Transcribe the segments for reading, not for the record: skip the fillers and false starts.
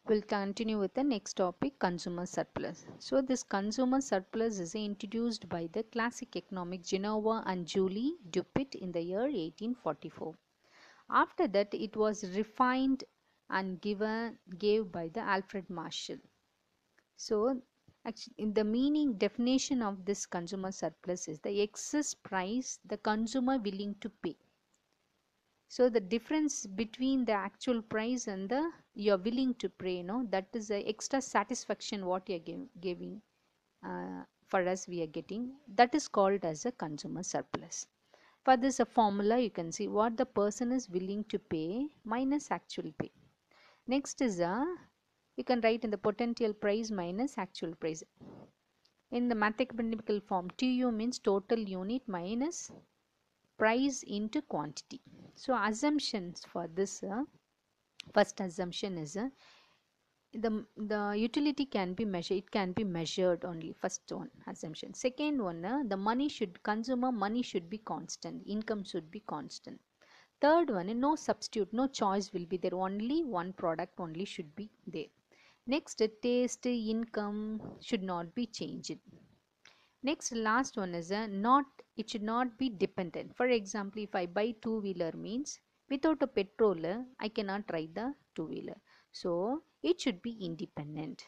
We'll continue with the next topic, consumer surplus. So this consumer surplus is introduced by the classic economic Genova and Julie Dupitt in the year 1844. After that, it was refined and gave by the Alfred Marshall. So actually, in the meaning definition of this consumer surplus is the excess price the consumer willing to pay. So the difference between the actual price and the you're willing to pay, that is the extra satisfaction what you're giving for us we are getting. That is called as a consumer surplus. For this a formula you can see what the person is willing to pay minus actual pay. Next is you can write in the potential price minus actual price. In the mathematical form, TU means total unit minus price into quantity. So assumptions for this first assumption is the utility can be measured, it can be measured only. First one assumption. Second one, the consumer money should be constant, income should be constant. Third one, no substitute, no choice will be there, only one product only should be there. Next, taste, income should not be changed. Next, last one is it should not be dependent. For example, if I buy two-wheeler means without a petrol, I cannot ride the two-wheeler. So it should be independent.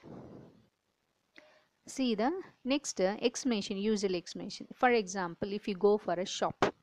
See the next explanation, usual explanation. For example, if you go for a shop,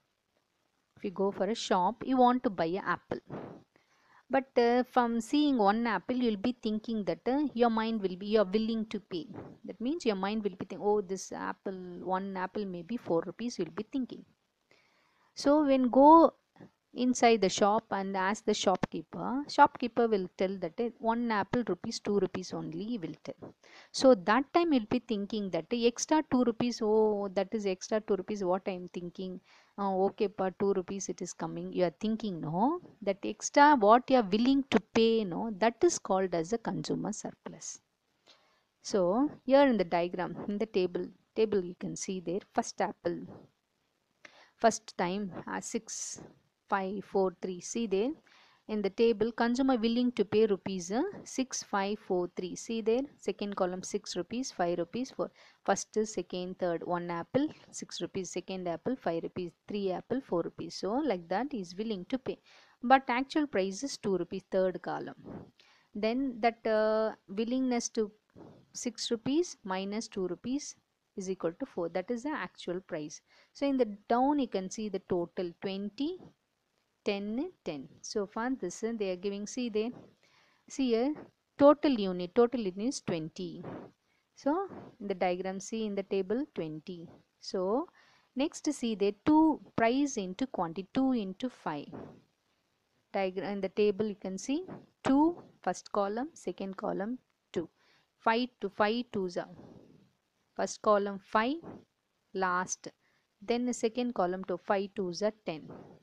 you want to buy an apple. But from seeing one apple, you'll be thinking that you're willing to pay. That means your mind will be thinking, oh, this apple, one apple may be 4 rupees, you'll be thinking. So when go inside the shop and ask the shopkeeper will tell that one apple rupees, 2 rupees only he will tell. So that time you'll be thinking that extra 2 rupees, oh, that is extra 2 rupees, what I'm thinking. Okay, per 2 rupees it is coming. You are thinking, no, that extra what you are willing to pay, no, that is called as a consumer surplus. So here in the diagram, in the table you can see there, first apple, first time 6, 5, 4, 3. See there in the table, consumer willing to pay rupees 6, 5, 4, 3. See there, second column 6 rupees, 5 rupees for first, second, third. One apple 6 rupees, second apple 5 rupees, 3 apple 4 rupees. So like that is willing to pay. But actual price is 2 rupees, third column. Then that willingness to 6 rupees minus 2 rupees is equal to 4. That is the actual price. So in the down you can see the total 20, 10, 10. So far this they are giving, see here total unit is 20. So in the diagram, see in the table 20. So next see there 2 price into quantity, 2 into 5. Diagram in the table you can see 2 first column, second column 2. 5 to 5 2s are first column 5 last, then the second column to 5 2s are 10.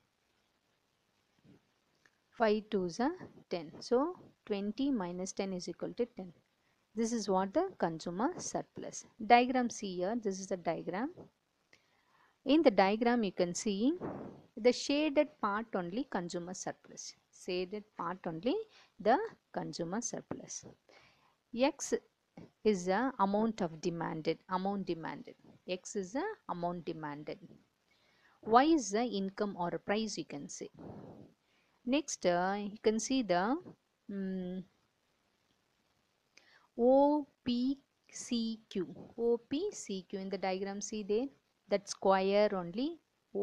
5 2s are 10. So 20 minus 10 is equal to 10. This is what the consumer surplus. Diagram see here, this is the diagram. In the diagram you can see the shaded part only consumer surplus. Shaded part only the consumer surplus. X is the amount demanded. X is the amount demanded. Y is the income or price you can say. Next you can see the OPCQ. OPCQ in the diagram, see there, that square only,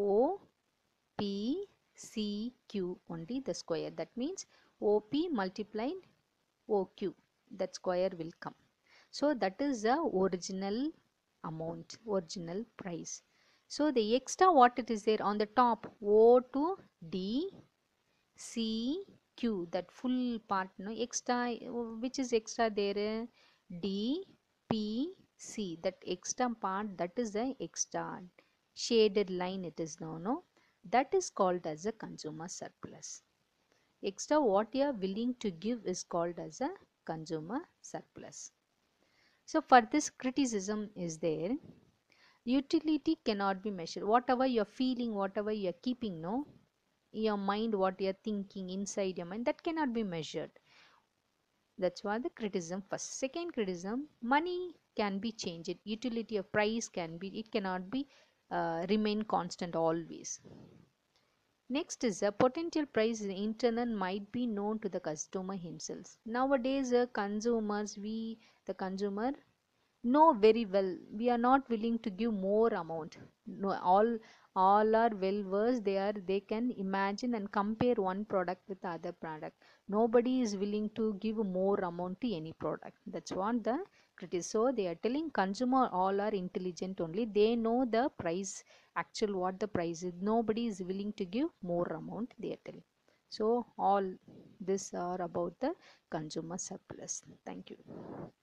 OPCQ only the square. That means OP multiplied OQ, that square will come. So that is the original amount, original price. So the extra what it is there on the top, O to D C Q, that full part, no, extra, which is extra there, D P C, that extra part, that is the extra shaded line it is now, no, that is called as a consumer surplus. Extra what you are willing to give is called as a consumer surplus. So for this criticism is there, utility cannot be measured. Whatever you are feeling, whatever you are keeping, no, your mind, what you are thinking inside your mind, that cannot be measured. That's what the criticism first. Second criticism, money can be changed. Utility of price can be, it cannot be remain constant always. Next is a potential price internal might be known to the customer himself. Nowadays, consumers, the consumer know very well we are not willing to give more amount. No, all are well versed. They can imagine and compare one product with the other product. Nobody is willing to give more amount to any product. That's what the critics. So they are telling consumer all are intelligent only. They know the price, actual what the price is. Nobody is willing to give more amount, they are telling. So all this are about the consumer surplus. Thank you.